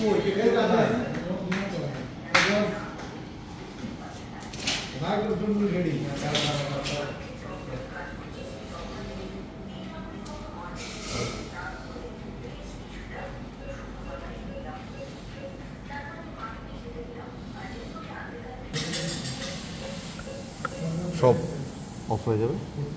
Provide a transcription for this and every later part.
সব অফ হয়ে যাবে।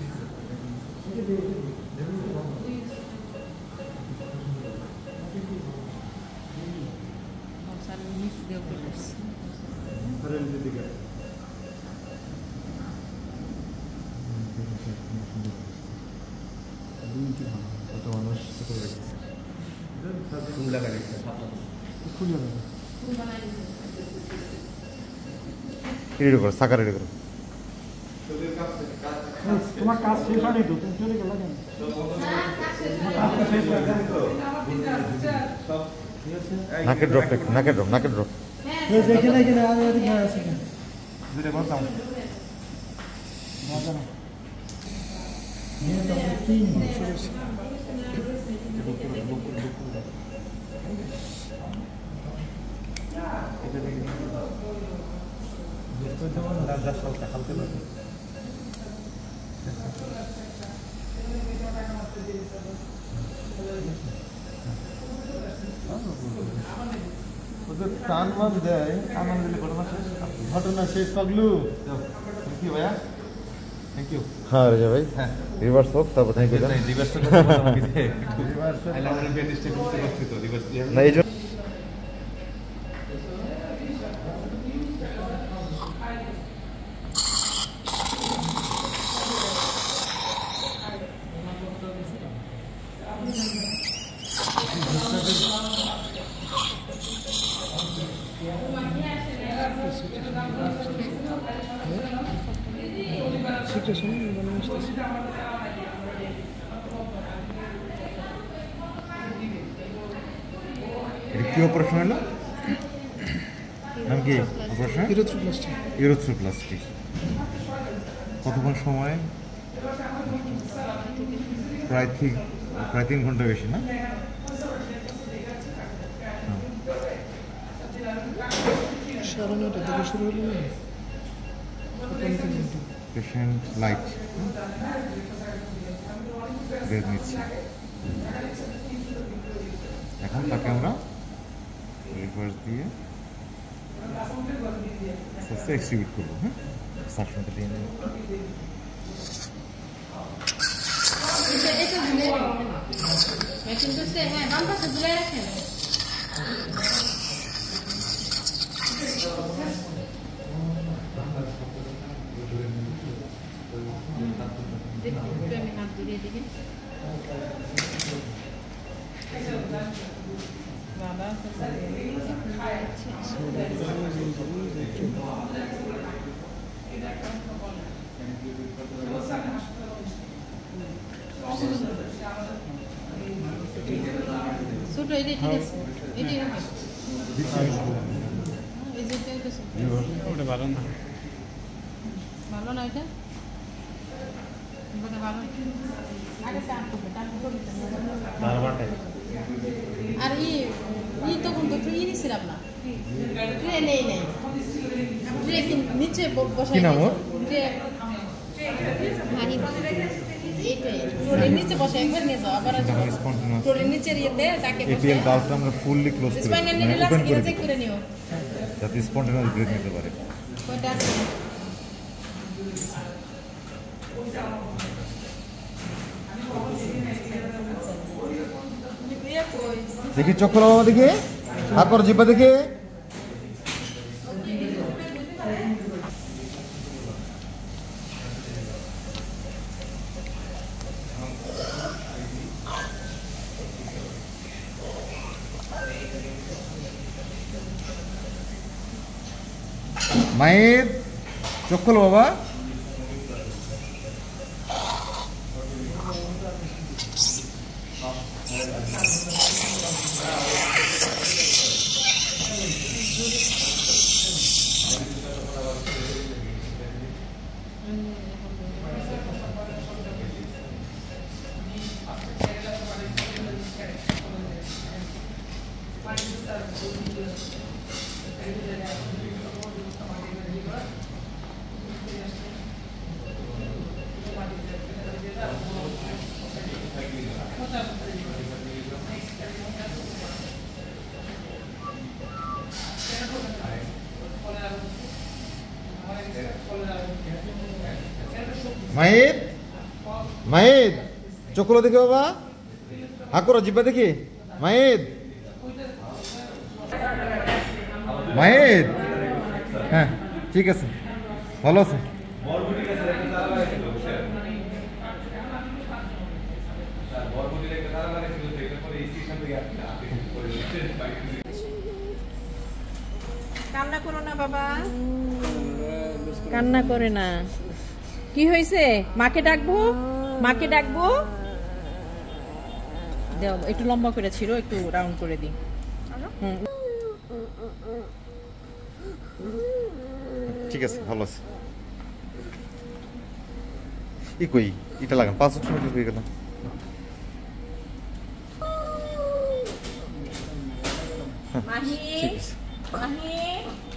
রেডি করো, সাকা রেডি করো। তোমার কাজ শেষ হয়নি তো, তুমি চলে গেলে কেন? নাকের ড্রপ, নাকের ড্রপ, নাকের ড্রপ। এখানে এখানে আছে দুটো বলতাম মজা না নিয়ে তো তিন এটা দেখি দুটো তো রাজা সলটা হালকা লাগে। ওদের টান মান দেয়, আনন্দ দিলে ঘটনা শেষ পাগলু। থ্যাংক ইউ ভাইয়া, থ্যাংক ইউ। হ্যাঁ রাজা ভাই, হ্যাঁ রিভার্স হোক, তারপর থ্যাংক ইউ। রিভার্স না এই কি অপারেশন হলো? নাম কি অপারেশন? ইউরোথ্রোপ্লাস্টি। কতক্ষণ সময়? প্রায় 3 ঘন্টা বেশি না? পেশেন্ট লাইট বের নিচ্ছে। এখন তাকে আমরা রিভার্স দিয়ে এক্সিবিট করবো। হ্যাঁ, সাকশনটা দিয়ে নেব। ভালো না এটা আর তখন তো ট্রেনে নিয়েছিলাম না, ট্রেনে নেই নিচে বসাই নিচে বসে একবার নিয়ে যাও, আবার ট্রেনের নিচে ইয়েতে তাকে এপিএল ভালভটা আমরা ফুললি ক্লোজ করে স্পাইনাল নিউরোপ্লাস্টি চেক করে নিও যাতে স্পন্টেনিয়াস ব্রেথ নিতে পারে। কোনটা আছে দেখি, চোখ খোলো বাবা, দেখি হাত পর জিব্বা দেখে। মায়ের চোখ খোলো বাবা। মাহিদ, মাহিদ, চোখ খুলো দেখি বাবা, হা করো জিব্বা দেখি। মাহিদ, মাহিদ, হ্যাঁ ঠিক আছে, ভালো আছে। কান্না করো না বাবা, কান্না করে না। কি হয়েছে? মাকে ডাকবো, মাকে ডাকবো। দাও একটু লম্বা করে ছিল, একটু রাউন্ড করে দিই। ঠিক আছে, ভালো আছে। ই কই এটা লাগান, 5 মিনিট হয়ে গেল। মাহি, ঠিক আছে। মাহি